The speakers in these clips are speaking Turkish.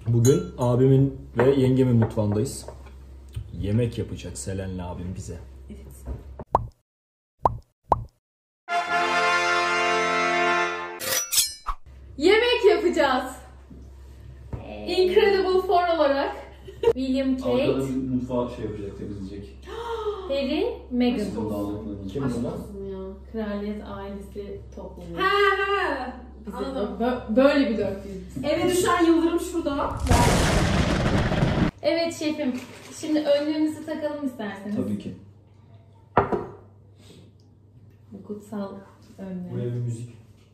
Bugün abimin ve yengemin mutfağındayız. Yemek yapacak Selen'le abim bize. Evet. Yemek yapacağız. Incredible Four olarak. William Kate, Arkada bir mutfağı şey yapacak, temizleyecek. Harry, Meghan. Kim bunlar? Kraliyet ailesi toplumu. Ha. Bize Anladım. böyle bir dörtlüyüz. Eve düşen Yıldırım şurada. Evet şefim. Şimdi önlüğümüzü takalım isterseniz. Tabii ki. Bu kutsal önlüğü. Buraya bir müzik.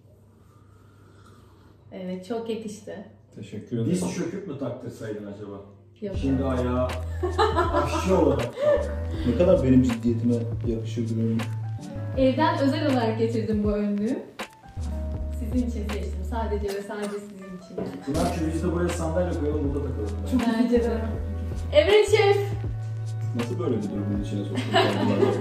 Evet çok yakıştı. Teşekkür ederim. Diz çöküp mü taktırsaydın acaba? Yok. Şimdi ayağı aşçı olarak kaldı. Ne kadar benim ciddiyetime yakışır bilmiyorum. Evden özel olarak getirdim bu önlüğü. Sizin için seçtim. Sadece ve sadece sizin için. Pınar şu biz de buraya sandalye koyalım burada takalım. Bence de. Evet şef. Nasıl böyle bir durumun içine soktular?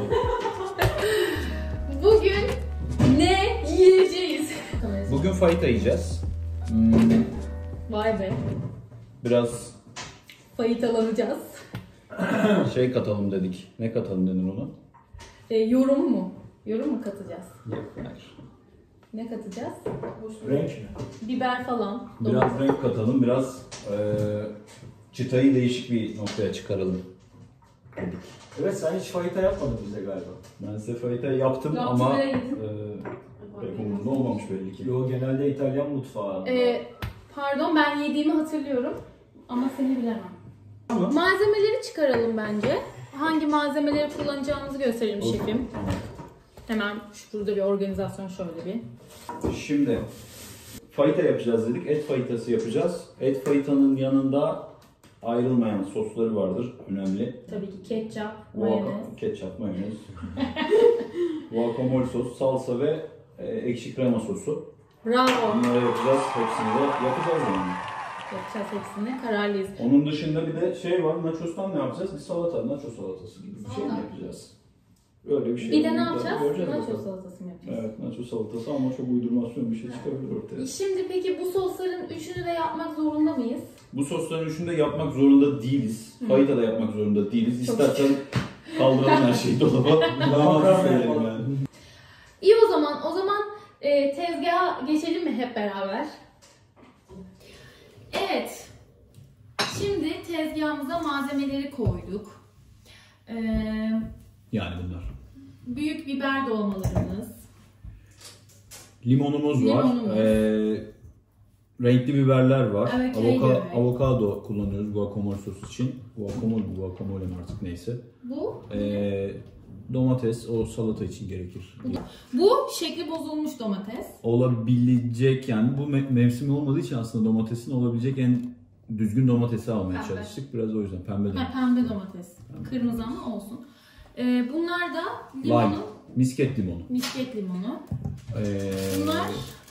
Bugün ne yiyeceğiz? Bugün fayita yiyeceğiz. Vay be. Biraz Fayitalanacağız. şey katalım dedik. Ne katalım denir ona? Yorum mu? Yorum mu katacağız? Yok, hayır. Ne katacağız? Renk mi? Biber falan. Biraz renk katalım, biraz çıtayı değişik bir noktaya çıkaralım dedik. Evet sen hiç fayita yapmadın bize galiba. Ben size fayita yaptım Yaptım ama ve yedim. pek umurumda olmamış belli ki. Yo genelde İtalyan mutfağı. Pardon ben yediğimi hatırlıyorum. Ama seni bilemem. Tamam. Malzemeleri çıkaralım bence. Hangi malzemeleri kullanacağımızı gösterelim şefim. Tamam. Hemen şurada bir organizasyon şöyle bir. Şimdi fayita yapacağız dedik. Et fayitası yapacağız. Et fayitanın yanında ayrılmayan sosları vardır. Önemli. Tabii ki ketçap, mayonez. Ketçap, mayonez. Guacamole sos, salsa ve ekşi krema sosu. Bravo. Bunları yapacağız. Hepsini de yapacağız yani. Yapacağız hepsini. Kararlıyız. Onun dışında bir de şey var. Nachos'tan ne yapacağız? Bir salata, nacho salatası gibi bir şey mi yapacağız? Öyle bir şey. Bir de ne Bunu da yapacağız? göreceğiz Nacho bakalım. salatası mı yapacağız? Evet, nacho salatası ama çok uydurmasyon bir şey çıkabilir ortaya. Şimdi peki bu sosların üçünü de yapmak zorunda mıyız? Bu sosların üçünü de yapmak zorunda değiliz. Fayita da yapmak zorunda değiliz. Çok İstersen kaldıralım her şeyi dolaba. Daha söyleyelim yani. İyi o zaman. Tezgaha geçelim mi hep beraber? Evet. Şimdi tezgahımıza malzemeleri koyduk. Yani bunlar. Büyük biber dolmalarımız. Limonumuz var. Limonumuz. Renkli biberler var. Evet, evet. Avokado kullanıyoruz guacamole sos için. Guacamole mi artık neyse. Bu? Domates o salata için gerekir. Bu şekli bozulmuş domates. Olabilecek yani bu mevsimi olmadığı için aslında domatesin olabilecek en düzgün domatesi almaya Pembe. çalıştık. Biraz o yüzden pembe domates. Pembe domates. Kırmızı ama olsun. Bunlar da Lime. limonu. Misket limonu. Misket limonu. Bunlar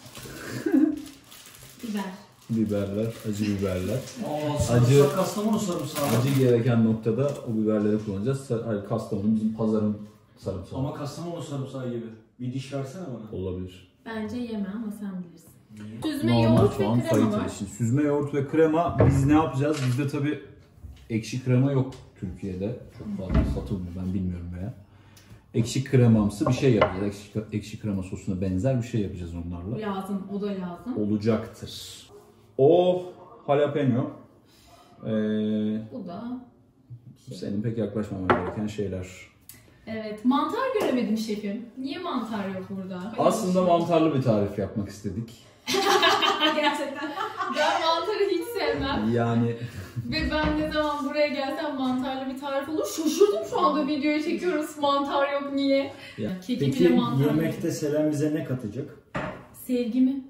biber. Biberler, acı biberler. Sarımsak, Kastamonu sarımsağı. Acı gereken noktada o biberleri kullanacağız. Hayır, Kastamonu bizim pazarın sarımsağı. Ama Kastamonu sarımsağı gibi. Bir diş versene bana. Olabilir. Bence yeme ama sen bilirsin. Süzme Normal yoğurt ve soğan krema fayita var. için. Süzme yoğurt ve krema biz ne yapacağız? Bizde tabii ekşi krema yok Türkiye'de. Çok fazla satılmıyor, ben bilmiyorum veya. Ekşi kremamsı bir şey yapacağız. Ekşi krema sosuna benzer bir şey yapacağız onlarla. Lazım, o da lazım. Olacaktır. O jalapeno. Bu da Senin pek yaklaşmaman gereken şeyler. evet, mantar göremedim şefim. Niye mantar yok burada? Aslında mantarlı bir tarif yapmak istedik. Gerçekten. Ben mantarı hiç sevmem. Yani Ve ben ne zaman buraya gelsem mantarlı bir tarif olur. Şaşırdım şu anda videoyu çekiyoruz. Mantar yok niye? Ya, Keki Peki bile mantar yemekte Selen bize ne katacak? Sevgimi.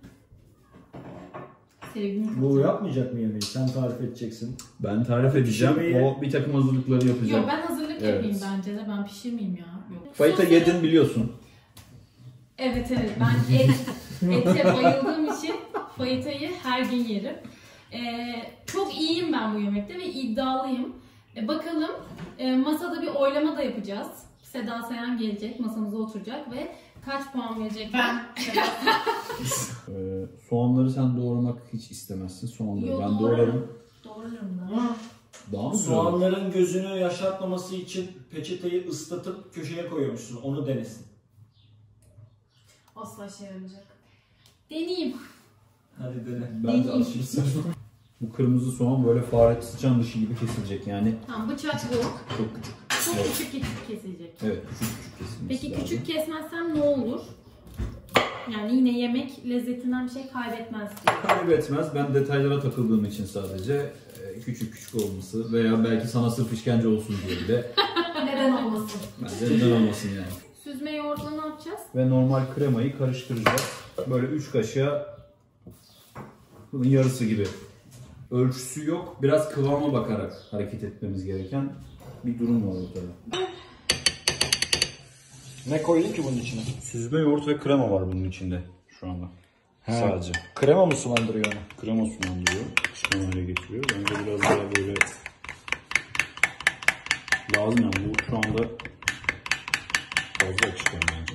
Sevgimi. Bu yapmayacak mı yemeği? Sen tarif edeceksin. ben tarif edeceğim. Pişirmeyi- O bir takım hazırlıkları yapacak. Yok ben hazırlık Evet. yapayım bence de. Ben pişirmeyeyim ya. Yok. Fayita Sosları- yedin biliyorsun. Evet ben ete bayıldığım için fayitayı her gün yerim. Çok iyiyim ben bu yemekte ve iddialıyım. Bakalım masada bir oylama da yapacağız. Seda Sayan gelecek, masamıza oturacak ve kaç puan verecek? Ben. Soğanları sen doğramak hiç istemezsin. Soğanları Yo, ben doğrarım. doğrarım. Doğruyorum da. Daha mı güzel? Soğanların gözünü yaşartmaması için peçeteyi ıslatıp köşeye koyuyormuşsun. Onu denesin. Asla işe yaramayacak. Deneyeyim. Hadi dene. Ben de aşırı saçma. Bu kırmızı soğan böyle fare sıçan dışı gibi kesilecek yani. Tamam, bıçak yok. Çok küçük. Çok Evet. küçük kesilecek. Evet, küçük küçük kesilmesi Peki lazım. küçük kesmezsem ne olur? Yani yine yemek lezzetinden bir şey kaybetmez diye. Kaybetmez. Ben detaylara takıldığım için sadece küçük küçük olması veya belki sana sırf işkence olsun diye de Neden olmasın? bence neden olmasın yani. Süzme yoğurtla ne yapacağız? Ve normal kremayı karıştıracağız. Böyle 3 kaşığa bunun yarısı gibi. Ölçüsü yok. Biraz kıvama bakarak hareket etmemiz gereken bir durum var ortada. Ne koydun ki bunun içine? Süzme yoğurt ve krema var bunun içinde şu anda. He. Sadece. Krema mı sulandırıyor onu? Krema sulandırıyor. Krema hale getiriyor. Bence biraz daha böyle lazım yani. Bu şu anda fazla açık yani bence.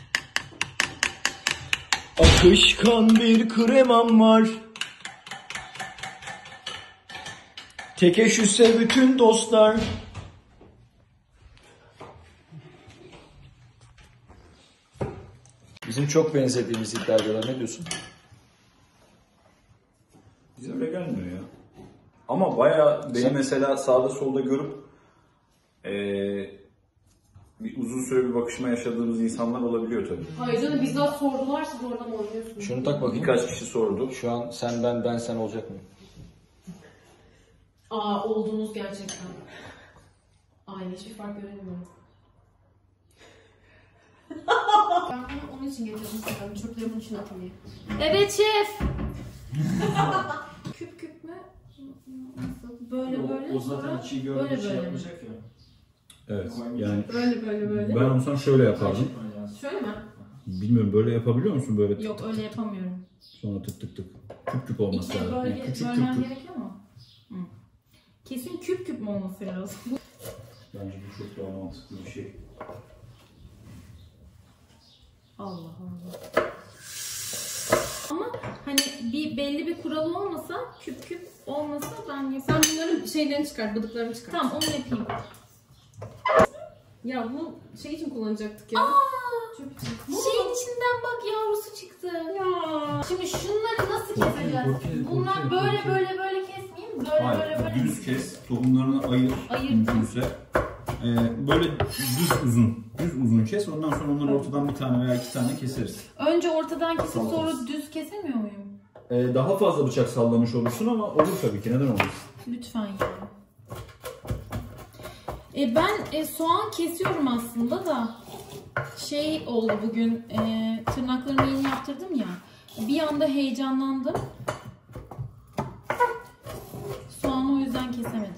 Akışkan bir kremam var. Tekeşüsse bütün dostlar. Bizim çok benzediğimiz iddia ediyorlar. Ne diyorsun? Bize öyle gelmiyor ya. Ama bayağı beni mesela sağda solda görüp bir uzun süre bir bakışma yaşadığımız insanlar olabiliyor tabii. Hayır canım, bizzat sordular, siz oradan oynuyorsunuz. Şunu tak bakayım. Birkaç kişi sordu. Şu an sen ben sen olacak mı? Aa, oldunuz gerçekten. Aynı, hiçbir fark göremiyorum. Ben bunu onun için getirdim sanırım. Çöpleri bunun için atın diye. Evet şef. Küp küp mü? Nasıl? Böyle böyle. O zaten sonra çiğ böyle görünce şey böyle. yapmayacak ya. Evet. Yani Böyle böyle böyle. ben olsam şöyle yapardım. Şöyle mi? Bilmiyorum böyle yapabiliyor musun böyle tık Yok tık öyle yapamıyorum. sonra tık tık tık. Küp küp olması İçine lazım. böyle Yani küçük bölmem küp küp. gerekiyor mu? Hı. Kesin küp küp mü olması lazım? Bence bu çok daha mantıklı bir şey. Allah Allah. Ama hani belli bir kuralı olmasa, küp küp olmasa ben yaparım. Sen bunların şeylerini çıkart, bıdıklarını çıkart. Tamam onu yapayım. Ya bunu şey için kullanacaktık ya. Aa, Çöp için. şeyin içinden bak yavrusu çıktı. Ya. Şimdi şunları nasıl keseceğiz? Bunlar böyle böyle böyle kesmeyeyim. Böyle böyle böyle. Hayır, düz kes, tohumlarını ayır Ayırdım. mümkünse. Böyle düz uzun kes. Ondan sonra onları ortadan bir tane veya iki tane keseriz. Önce ortadan kesip Tamam. sonra düz kesemiyor muyum? Daha fazla bıçak sallamış olursun ama olur tabii ki. Neden olmasın? Lütfen ya. Ben soğan kesiyorum aslında da şey oldu bugün tırnaklarımı yeni yaptırdım ya. Bir anda heyecanlandım. Soğanı o yüzden kesemedim.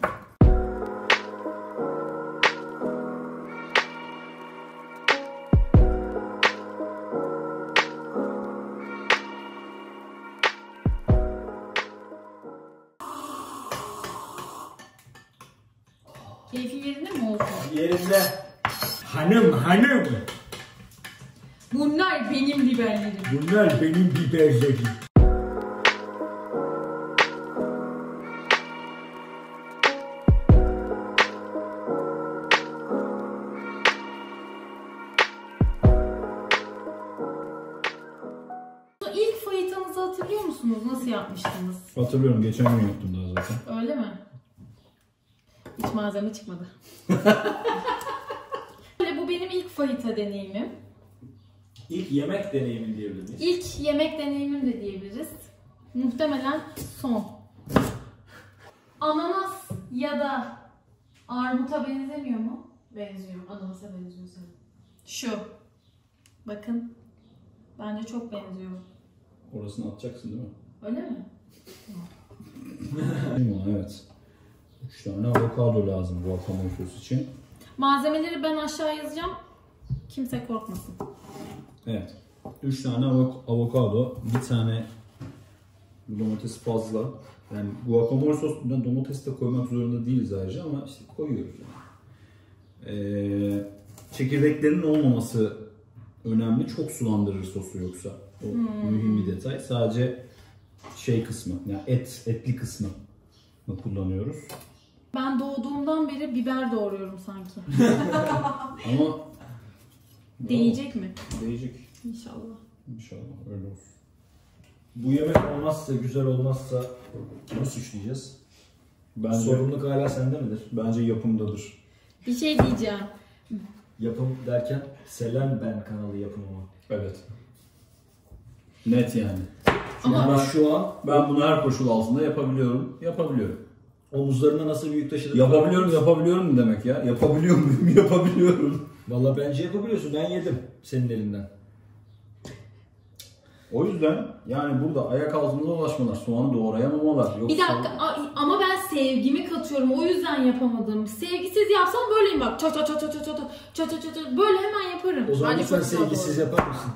Keyfi yerinde mi oldu? Yerinde. Hanım. Bunlar benim biberlerim. Bunlar benim biberlerim. İlk fajitanızı hatırlıyor musunuz? Nasıl yapmıştınız? Hatırlıyorum. Geçen gün yaptım daha zaten. Öyle mi? Hiç malzeme çıkmadı. Bu benim ilk fajita deneyimim. İlk yemek deneyimin diyebilir miyiz? İlk yemek deneyimim de diyebiliriz. Muhtemelen son. Ananas ya da armuta benzemiyor mu? Benziyor. Ananasa benziyor sana. Şu. Bakın. Bence çok benziyor. Orasını atacaksın değil mi? Öyle mi? Limon, evet. 3 tane avokado lazım guacamole sos için. Malzemeleri ben aşağı yazacağım. Kimse korkmasın. Evet. 3 tane avokado, bir tane domates fazla. Yani guacamole sosuna domates de koymak zorunda değiliz ayrıca ama işte koyuyoruz yani. Çekirdeklerin olmaması önemli. Çok sulandırır sosu yoksa. O mühim bir detay. Sadece şey kısmı, yani etli kısmı kullanıyoruz. Ben doğduğumdan beri biber doğruyorum sanki. Ama Değecek mi? değecek. İnşallah. İnşallah öyle olsun. Bu yemek olmazsa, güzel olmazsa kimi suçlayacağız? Bence, Sorumluluk hala sende midir? bence yapımdadır. Bir şey diyeceğim. Yapım derken Selen Ben kanalı yapımı mı? Evet. Net yani. Ama Şu an Ben bunu her koşul altında yapabiliyorum. Yapabiliyorum. omuzlarına nasıl büyük taşıdığını Yapabiliyorum demek ya. Yapabiliyor muyum? Yapabiliyorum. Valla bence yapabiliyorsun. Ben yedim senin elinden. O yüzden yani burada ayak altında dolaşmalar, soğanı doğrayamamalar. Yok bir dakika ama ben sevgimi katıyorum. O yüzden yapamadım. Sevgisiz yapsam böyleyim bak. Çat çat çat çat çat çat çat çat çat çat. Böyle hemen yaparım. O zaman Bence lütfen çok zor sevgisiz doğru. yapar mısın?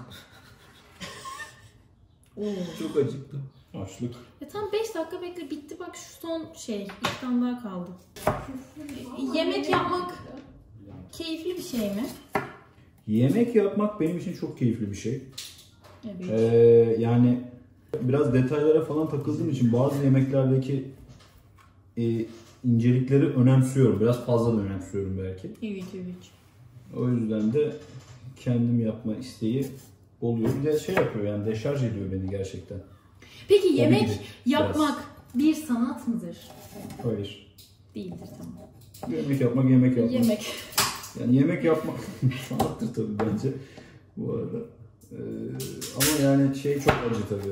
Çok acıktım. Açlık. Ya tam 5 dakika bekle bitti bak şu son şey. İlk tane daha kaldı. Yemek yapmak keyifli bir şey mi? Yemek yapmak benim için çok keyifli bir şey. Evet. Yani biraz detaylara falan takıldığım için bazı yemeklerdeki incelikleri önemsiyorum. Biraz fazla da önemsiyorum belki. Evet. O yüzden de kendim yapma isteği oluyor. Bir de şey yapıyor yani deşarj ediyor beni gerçekten. Peki Hobi yemek gibi yapmak bir sanat mıdır? Hayır. Değildir tamam. Yemek yapmak, yemek yapmak. Yemek. Yani yemek yapmak sanattır tabii bence bu arada. Ama yani şey çok acı tabii.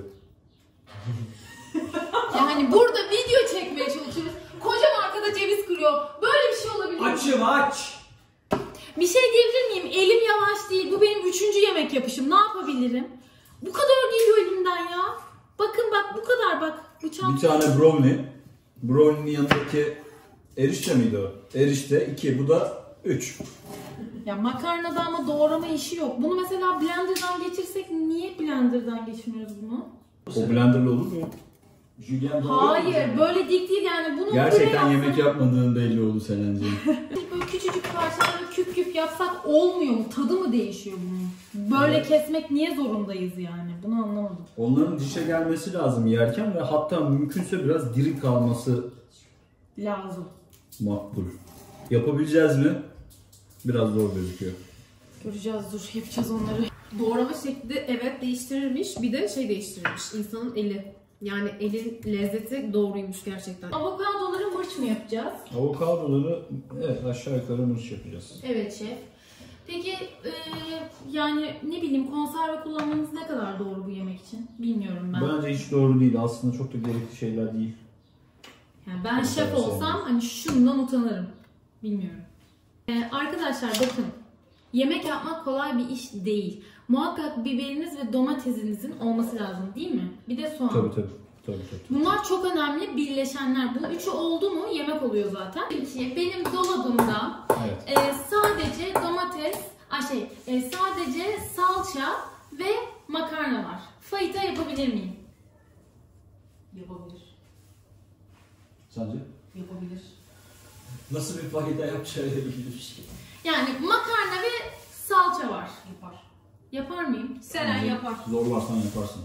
Yani burada video çekmeye çalışıyoruz. Kocam arkada ceviz kırıyor. Böyle bir şey olabilir mi? Açım aç! Bir şey diyebilir miyim? Elim yavaş değil. Bu benim 3. yemek yapışım. Ne yapabilirim? Bu kadar geliyor elimden ya. Bakın bak bu kadar bak. Bıçağım. Bir tane brownie. Brownie'nin yanındaki erişte miydi o? Erişte 2, bu da 3. Ya makarnada ama doğrama işi yok. Bunu mesela blenderdan geçirsek niye blenderdan geçirmiyoruz bunu? O blenderlı olur mu? Julian Hayır böyle dik değil yani. Bunu Gerçekten buraya yemek yapmadığın belli oldu Selen'ciğim. böyle küçücük parçaları küp küp yapsak olmuyor mu? Tadı mı değişiyor bunun? Böyle kesmek niye zorundayız yani? Bunu anlamadım. Onların dişe gelmesi lazım yerken ve hatta mümkünse biraz diri kalması Lazım. makbul. Yapabileceğiz mi? Biraz zor gözüküyor. Göreceğiz dur yapacağız onları. Doğrama şekli evet değiştirirmiş. Bir de şey değiştirirmiş. İnsanın eli. Yani elin lezzeti doğruymuş gerçekten. Avokadoları mırç mı yapacağız? Avokadoları evet aşağı yukarı mırç yapacağız. Evet şef. Peki yani ne bileyim konserve kullanmamız ne kadar doğru bu yemek için? Bilmiyorum ben. Bence hiç doğru değil. Aslında çok da gerekli şeyler değil. Yani ben şef olsam hani şundan utanırım. Bilmiyorum. Arkadaşlar bakın. Yemek yapmak kolay bir iş değil. Muhakkak biberiniz ve domatesinizin olması lazım değil mi? Bir de soğan. Tabii. Bunlar çok önemli birleşenler. Bu üçü oldu mu yemek oluyor zaten. Şimdi benim dolabımda Evet. sadece domates, sadece salça ve makarna var. Fajita yapabilir miyim? Yapabilir. Sence? Yapabilir. Nasıl bir fajita yapacağı bilir. Yani makarna ve salça var. Yapar. Yapar mıyım? Selen yapar. Zorlarsan yaparsın.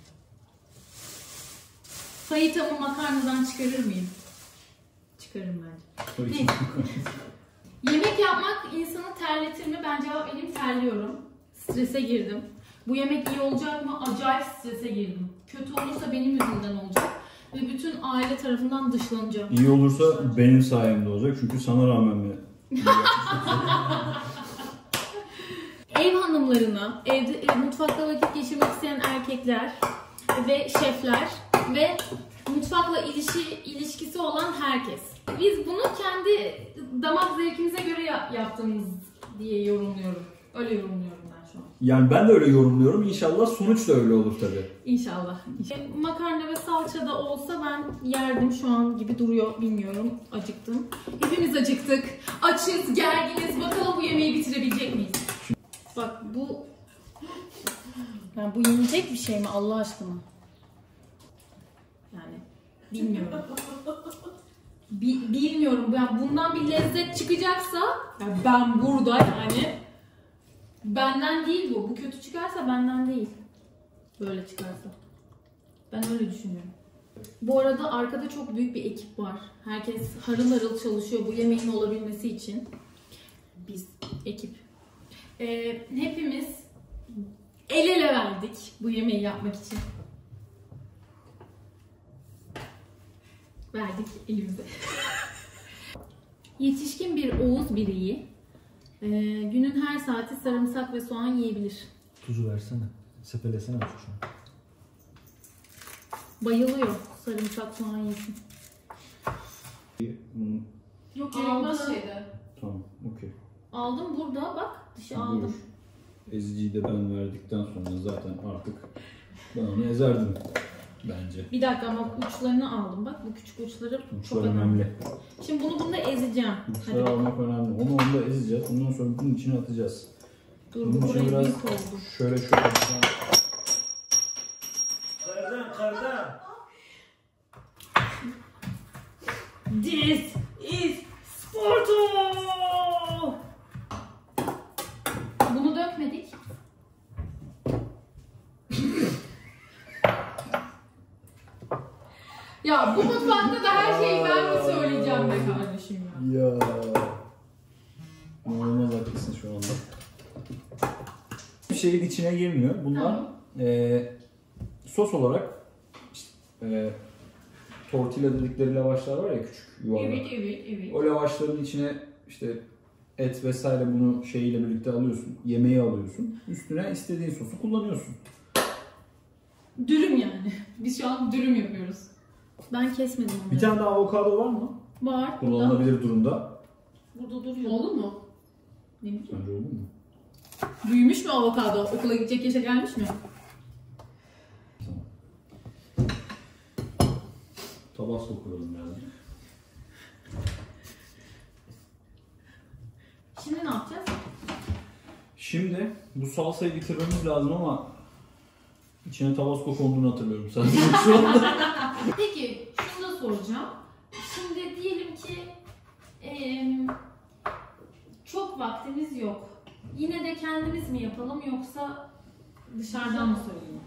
Fajitamı makarnadan çıkarır mıyım? Çıkarırım bence. Tabii ki. Neyse. Yemek yapmak insanı terletir mi? Ben cevap vereyim terliyorum. Strese girdim. Bu yemek iyi olacak mı? Acayip strese girdim. Kötü olursa benim yüzümden olacak. Ve bütün aile tarafından dışlanacağım. İyi olursa benim sayemde olacak çünkü sana rağmen mi? Ev hanımlarına, mutfakta vakit geçirmek isteyen erkekler ve şefler ve mutfakla ilişkisi olan herkes. Biz bunu kendi damak zevkimize göre yaptığımız diye yorumluyorum. Öyle yorumluyorum ben şu an. Yani ben de öyle yorumluyorum. İnşallah sonuç da öyle olur tabii. İnşallah. Makarna ve salça da olsa ben yerdim şu an gibi duruyor. Bilmiyorum. Acıktım. Hepimiz acıktık. Açız, gerginiz. Bakalım bu yemeği bitirebilecek miyiz? Bak bu... Yani bu yenecek bir şey mi Allah aşkına? Yani bilmiyorum. Bilmiyorum. Yani bundan bir lezzet çıkacaksa yani ben burada yani benden değil bu. Bu kötü çıkarsa benden değil. Böyle çıkarsa. Ben öyle düşünüyorum. Bu arada arkada çok büyük bir ekip var. Herkes harıl harıl çalışıyor bu yemeğin olabilmesi için. Biz ekip. Hepimiz el ele verdik bu yemeği yapmak için. Verdik elimize. Yetişkin bir Oğuz bireyi günün her saati sarımsak ve soğan yiyebilir. Tuzu versene. Sepelesene çocuğum. Bayılıyor sarımsak soğan yesin. Yok gerekmez şeyde. Tamam, okey. Aldım burada bak dışı aldım. Eziciyi de ben verdikten sonra zaten artık ben onu ezerdim bence. Bir dakika ama uçlarını aldım bak bu küçük uçları Uçlar çok önemli. önemli. Şimdi bunu bunda ezeceğim. Uçları Hadi almak önemli. Onu onda ezeceğiz. Ondan sonra bunun içine atacağız. dur Bunun bu için burayı biraz büyük oldu. şöyle. Kardan. This is Sparta! Bunu dökmedik. Ya bu mutfakta da her şeyi ben mi söyleyeceğim be kardeşim ya? Ya. İnanılmaz haklısın şu anda. Bir şeyin içine girmiyor. Bunlar Tamam. sos olarak tortilla dedikleri lavaşlar var ya küçük yuvarlak. Evet. O lavaşların içine işte et vesaire bunu şeyiyle birlikte alıyorsun. Yemeği alıyorsun. Üstüne istediğin sosu kullanıyorsun. Dürüm yani. Biz şu an dürüm yapıyoruz. Ben kesmedim onları. Bir tane daha avokado var mı? Var burada. Kullanılabilir durumda. Burada duruyor. Oldu mu? Ne bileyim. Sence olur mu? Büyümüş mü avokado? Okula gidecek yaşa gelmiş mi? Tamam. Tabasco kuralım yani. Şimdi ne yapacağız? Şimdi bu salsayı bitirmemiz lazım ama içine tabasco konduğunu hatırlıyorum sadece şu anda. Peki şunu da soracağım. Şimdi diyelim ki çok vaktimiz yok. Yine de kendimiz mi yapalım yoksa dışarıdan mı söyleyeyim?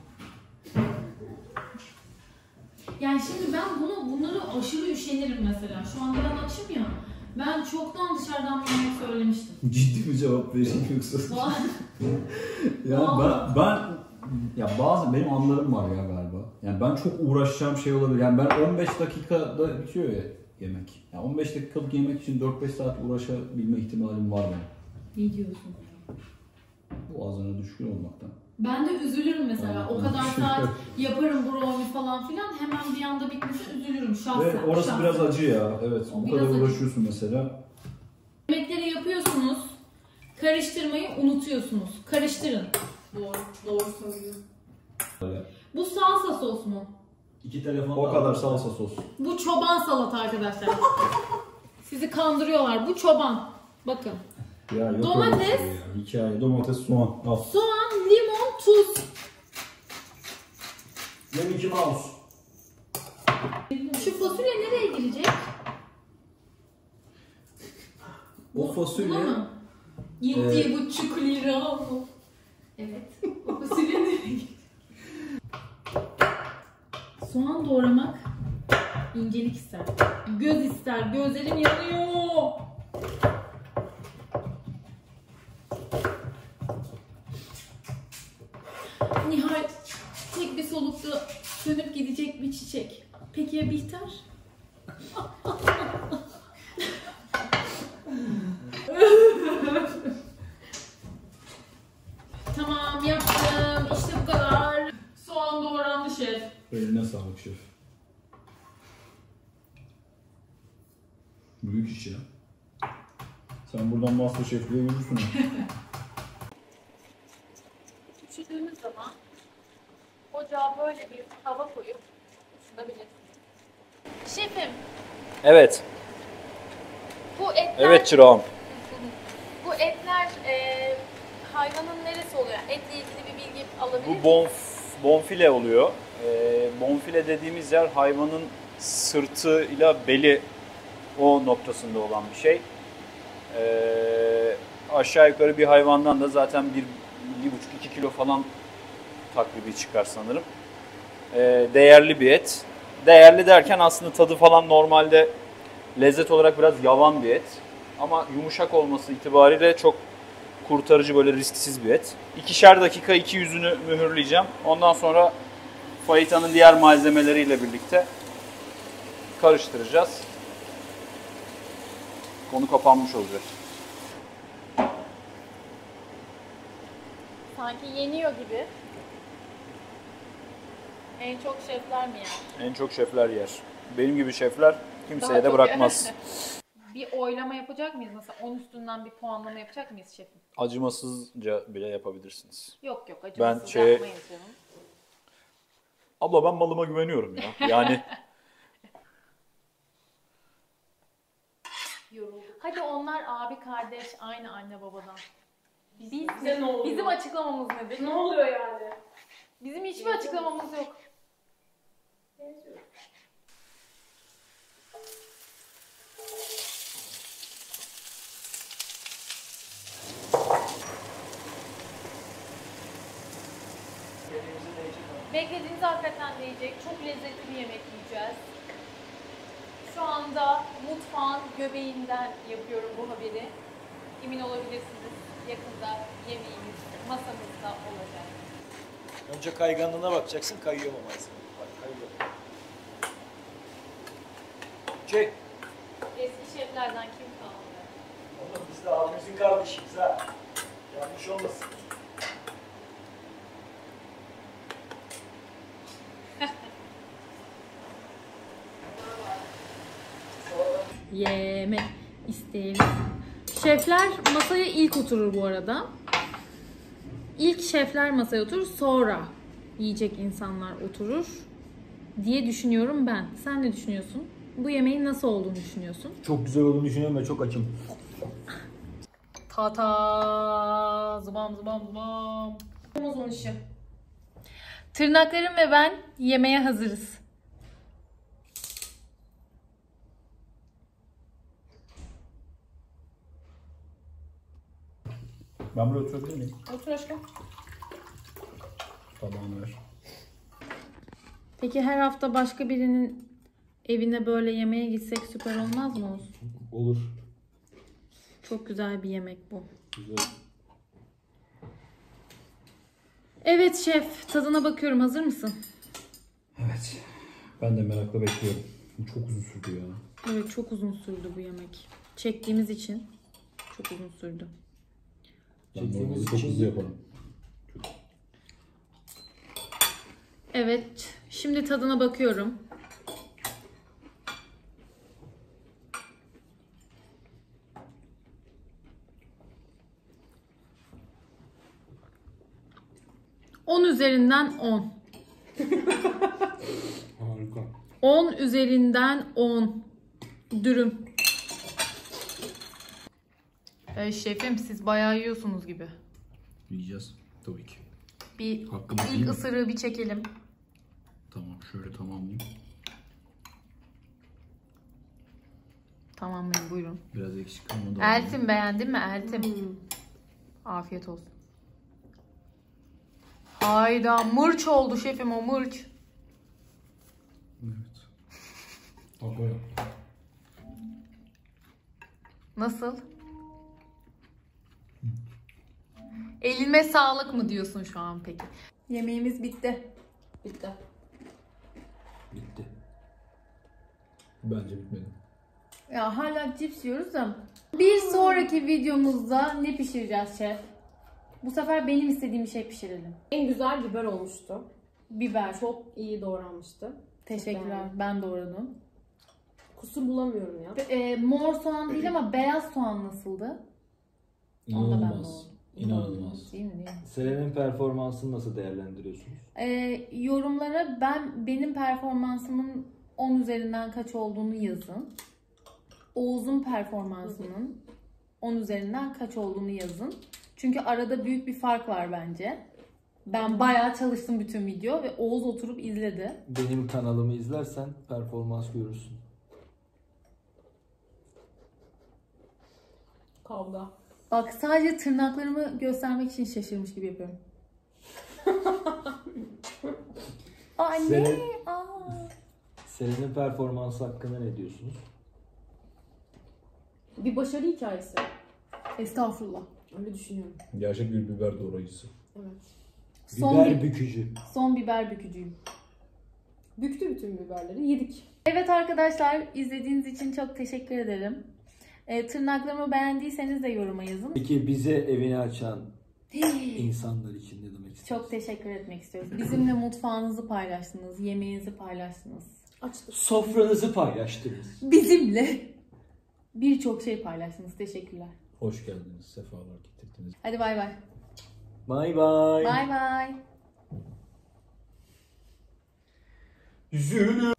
Yani şimdi ben bunları aşırı üşenirim mesela. Şu anda ben açım ya. Ben çoktan dışarıdan bir yemek söylemiştim. Ciddi bir cevap vereyim yoksa. Ya Vallahi. ben ya bazı benim anlarım var ya galiba. Yani ben çok uğraşacağım şey olabilir. Yani ben 15 dakikada bitiyor ya yemek. Yani 15 dakikalık yemek için 4-5 saat uğraşabilme ihtimalim var benim. Ne diyorsun? Boğazına düşkün olmaktan. Ben de üzülürüm mesela. Aynen. O kadar saat yaparım brownie falan filan. Hemen bir anda bitmesi üzülürüm şahsen. Ve orası şahsen. biraz acı ya. Evet. O Bu biraz kadar acı. uğraşıyorsun mesela. Yemekleri yapıyorsunuz. Karıştırmayı unutuyorsunuz. Karıştırın. Doğru söylüyor. Bu salsa sos mu? 2 telefon. O kadar salsa sos. Bu çoban salata arkadaşlar. Sizi kandırıyorlar. Bu çoban. Bakın. Ya yok Domates. öyle şey ya. Hikaye. Domates, soğan. Al. Soğan, limon, tuz. Ve Mickey Mouse. Şu fasulye nereye girecek? O fasulye... Buna mı? 7,5 lira mı? Evet. O fasulye nereye girecek? Soğan doğramak incelik ister. Göz ister. Gözlerim yanıyor. Nihal tek bir solukta sönüp gidecek bir çiçek. Peki ya Bihter? Tamam yaptım. İşte bu kadar. Soğan doğrandı şef. Eline sağlık şef. Büyük iş ya. Sen buradan MasterChef'liğe yürürsün. Üşüdüğümüz zaman ocağa böyle bir tava koyup ısıtabilirsiniz. Şefim, Evet, bu etler, evet çırağım. bu etler hayvanın neresi oluyor? Etle ilgili bir bilgi alabilir miyim? Bu bonfile oluyor. Bonfile dediğimiz yer hayvanın sırtıyla beli o noktasında olan bir şey. Aşağı yukarı bir hayvandan da zaten 1,5-2 kilo falan takribi çıkar sanırım. Değerli bir et. değerli derken aslında tadı falan normalde lezzet olarak biraz yavan bir et. Ama yumuşak olması itibariyle çok kurtarıcı, böyle risksiz bir et. 2'şer dakika iki yüzünü mühürleyeceğim. Ondan sonra fajitanın diğer malzemeleriyle birlikte karıştıracağız. Konu kapanmış olacak. Sanki yeniyor gibi. En çok şefler mi yer? En çok şefler yer. Benim gibi şefler kimseye Daha de çok bırakmaz. Bir oylama yapacak mıyız? Mesela 10 üstünden bir puanlama yapacak mıyız şefim? Acımasızca bile yapabilirsiniz. Yok acımasız Ben şey- yapmayız canım. Abla ben malıma güveniyorum ya. Yani Yorulduk. Hadi onlar abi kardeş aynı anne babadan. Bize ne oluyor? Bizim açıklamamız nedir? Ne oluyor yani? Bizim hiçbir açıklamamız yok. Beklediğiniz hakikaten değecek. Çok lezzetli bir yemek yiyeceğiz. Şu anda mutfağın göbeğinden yapıyorum bu haberi. Emin olabilirsiniz. Yakında yemeğimiz masamızda olacak. Önce kayganlığına bakacaksın, kayıyor mu malzeme? Bak kayıyor. Çek. Eski şeflerden kim kaldı? Oğlum biz de abimizin kardeşiyiz ha. Yanlış olmasın. Yemek isteyelim. Şefler masaya ilk oturur bu arada. İlk şefler masaya oturur, sonra yiyecek insanlar oturur diye düşünüyorum ben. Sen ne düşünüyorsun? Bu yemeğin nasıl olduğunu düşünüyorsun? Çok güzel olduğunu düşünüyorum ve çok açım. Tata zıbam zıbam zıbam. Amazon işi. Tırnaklarım ve ben yemeğe hazırız. Ben buraya oturabilir miyim? Otur aşkım. Tabağını ver. Peki her hafta başka birinin evine böyle yemeğe gitsek süper olmaz mı Oğuz? Olur. Çok güzel bir yemek bu. Güzel. Evet şef, tadına bakıyorum. Hazır mısın? Evet. Ben de merakla bekliyorum. Çok uzun sürdü ya. Evet, çok uzun sürdü bu yemek. Çektiğimiz için çok uzun sürdü. Ben normalde çok hızlı yaparım. Evet, şimdi tadına bakıyorum. On üzerinden 10. Harika. 10 üzerinden 10. Dürüm. Şefim siz bayağı yiyorsunuz gibi. Yiyeceğiz. Tabii ki. Bir Hakkımız değil ilk mi? ısırığı bir çekelim. Tamam, şöyle tamamlayayım. Tamam buyurun. Biraz eksik kalmadı. Eltim beğendin mi Eltim? Afiyet olsun. Hayda mırç oldu şefim o mırç. Evet. Bak o yap. Nasıl? Elime sağlık mı diyorsun şu an peki? Yemeğimiz bitti. Bitti. Bitti. Bence bitmedi. Ya hala cips yiyoruz da. Bir sonraki videomuzda ne pişireceğiz şef? Bu sefer benim istediğim bir şey pişirelim. En güzel biber olmuştu. Biber. Çok iyi doğranmıştı. Teşekkürler. Ben doğradım. Kusur bulamıyorum ya. Mor soğan değil ama beyaz soğan nasıldı? Onu da ben İnanılmaz. doğradım. İnanılmaz. Değil mi? Değil mi? Selen'in performansını nasıl değerlendiriyorsunuz? Yorumlara benim performansımın 10 üzerinden kaç olduğunu yazın. Oğuz'un performansının 10 üzerinden kaç olduğunu yazın. Çünkü arada büyük bir fark var bence. Ben bayağı çalıştım bütün video ve Oğuz oturup izledi. Benim kanalımı izlersen performans görürsün. Kavga. Bak sadece tırnaklarımı göstermek için şaşırmış gibi yapıyorum. Anne! Selen- Aa. Selen'in performansı hakkında ne diyorsunuz? Bir başarı hikayesi. Estağfurullah. Öyle düşünüyorum. Gerçek bir biber doğrayıcısı. Evet. Biber bükücü. Son biber bükücüyüm. Büktü bütün biberleri. Yedik. Evet arkadaşlar, izlediğiniz için çok teşekkür ederim. Tırnaklarımı beğendiyseniz de yoruma yazın. Peki bize evini açan insanlar için ne demek istiyorsunuz? Çok teşekkür etmek istiyoruz. Bizimle mutfağınızı paylaştınız, yemeğinizi paylaştınız. Açtık. Sofranızı paylaştınız. Bizimle birçok şey paylaştınız. Teşekkürler. Hoş geldiniz, sefalar getirdiniz. Hadi bay bay. Bay bay. Bay bay. Zülü.